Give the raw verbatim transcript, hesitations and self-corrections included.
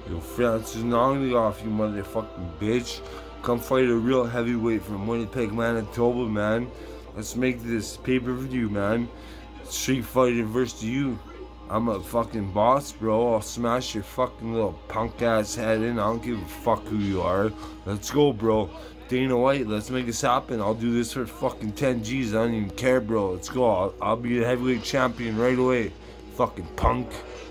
Yo, Francis Ngannou, you motherfucking bitch. Come fight a real heavyweight from Winnipeg, Manitoba, man. Let's make this pay-per-view, man. Street Fighter versus you. I'm a fucking boss, bro. I'll smash your fucking little punk ass head in. I don't give a fuck who you are. Let's go, bro. Dana White, let's make this happen. I'll do this for fucking ten G's. I don't even care, bro. Let's go. I'll, I'll be the heavyweight champion right away. Fucking punk.